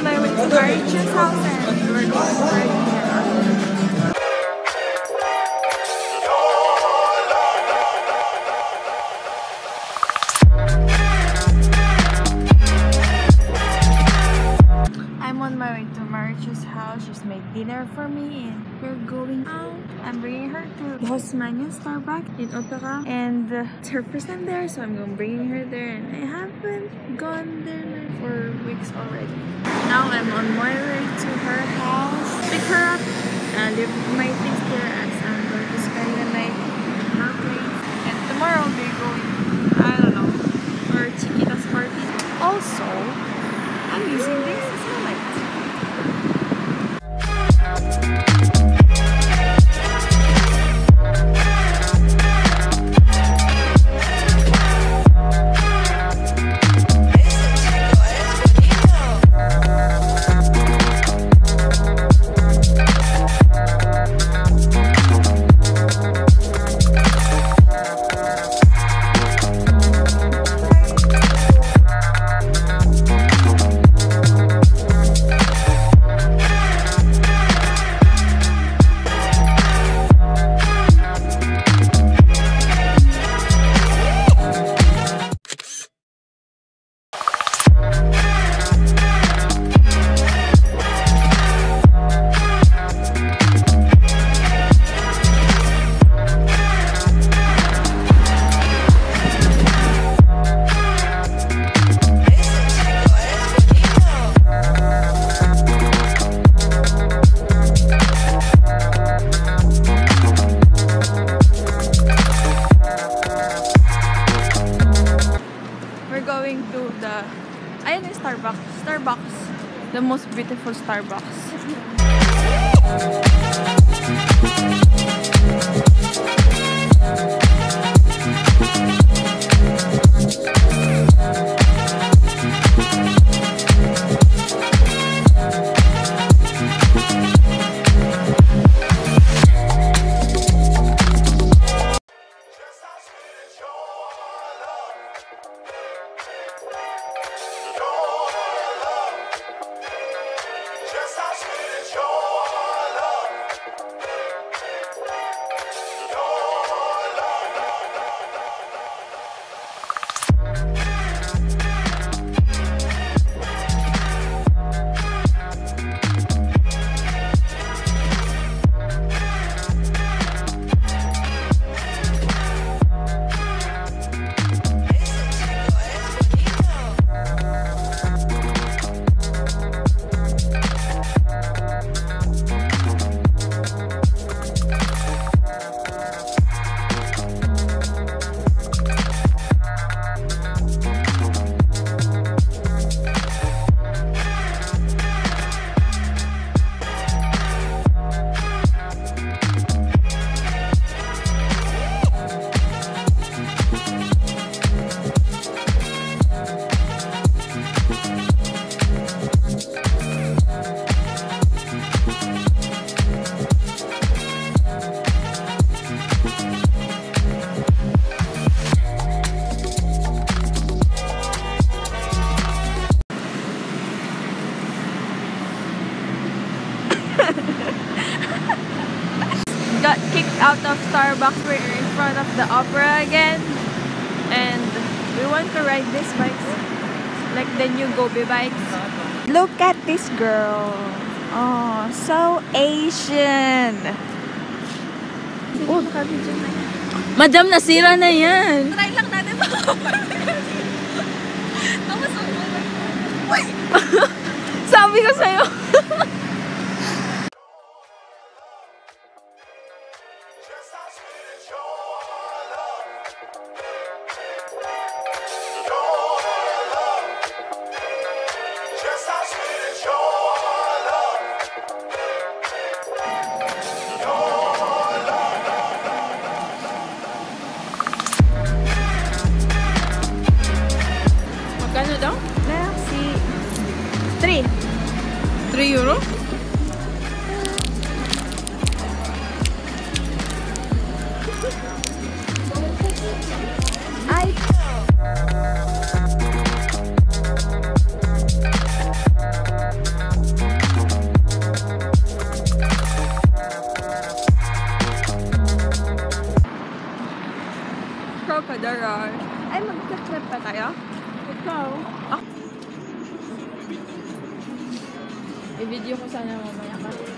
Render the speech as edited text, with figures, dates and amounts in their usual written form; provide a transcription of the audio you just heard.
on my way to Maricha's house and we're going to party here. I'm on my way to Maricha's house. She's made dinner for me and we're going out. I'm bringing her to Hosmania Starbucks in Ottawa and it's her first time there, so I'm bringing her there, and I haven't gone there for weeks already. Now I'm on my way to her house, pick her up, leave my things there as I'm going to spend the night in her place. And tomorrow I'll be going, I don't know, for Chiquita's party. Also, I'm using this as a light. Starbucks, the most beautiful Starbucks. Got kicked out of Starbucks. We're in front of the opera again, and we want to ride these bikes, like the new Gobi bikes. Look at this girl. Oh, so Asian. Oh, Madam, nasira na yan. Try lang natin ba? Tapos ang uy! Sabi ko sa'yo. Magkano daw? Merci. 3 euro? Ay. pa tayo? Ikaw. I-video ko sana mamaya kasi